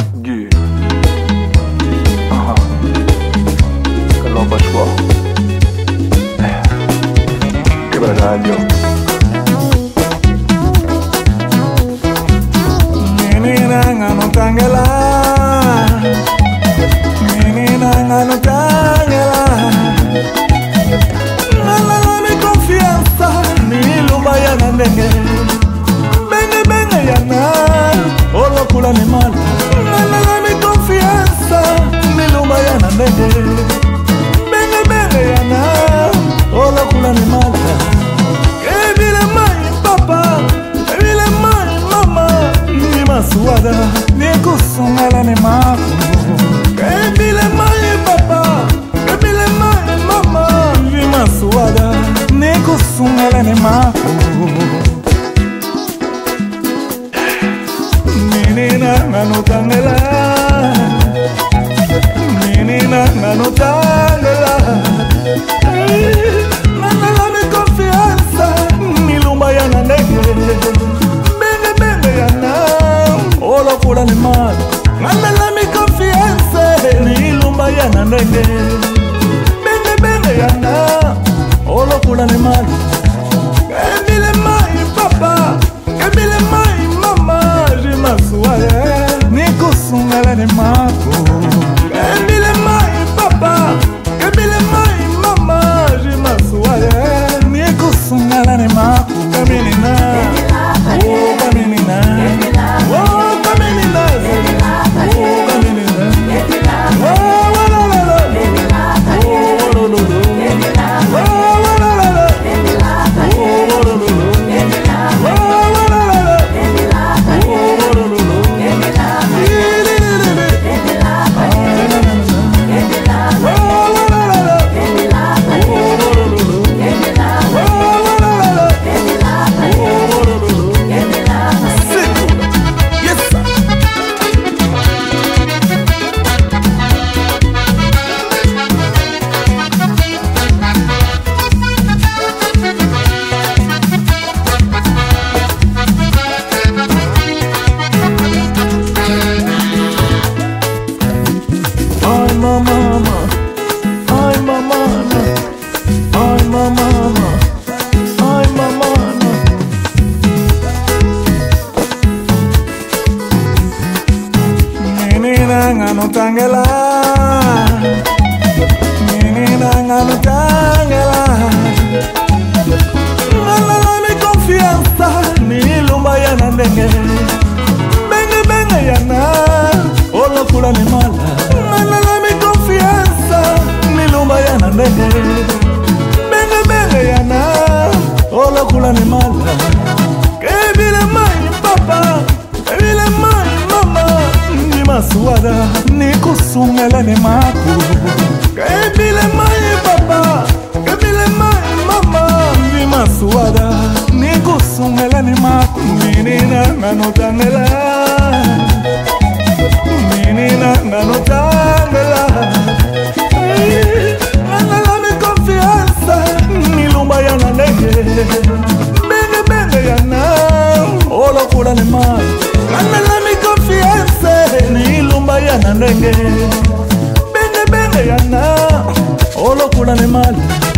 Guy. Kalau pas quoi? Radio. Menina ngano tangela, menina ngano tangela. Nalala mi confianza, ni lumba ya nandenge. Benge benge ya na, olo kula ni mal. Nalala mi confianza, ni lumba ya nandenge. Benge benge ya na, olo kula ni mal. Suada, ni kusungala ni mako. Kebile mai papa, kebile mai mama. Vima suada, ni kusungala ni mako. Menina ngano tangela, menina ngano tangela. Nalala mi confianza, ni lumba ya nandenge. Benge benge ya na. Olo kula ni mal, nalala mi confiance, ni lumba ya nandenge. Benge benge ya na, olo kula ni mal. Kebile mai papa, kebile mai mama. Jima suare, ni kusungala ni mako. Kebile mai papa, kebile mai mama. Jima suare, ni kusungala ni mako. Kaminina, oh kaminina, oh. Ngano tangela, menina ngano tangela. Nalala mi confianza, ni lumba ya nandenge. Benge benge ya na, olo kula ni mala. Nalala mi confianza, ni lumba ya nandenge. Benge benge ya na, olo kula ni mala. Kebile mai papa, kebile mai mama. Suada, ni kusungala ni mako. Kebile mai papa, kebile mai mama. Vima suada, ni kusungala ni mako. Menina ngano tangela, menina ngano tangela. Nalala mi confianza, ni lumba ya nandenge. Benge benge ya na, olo kula ni mal. Nalala mi confianza, ni lumba ya nandenge. Benge benge ya na, olo kula ni mal.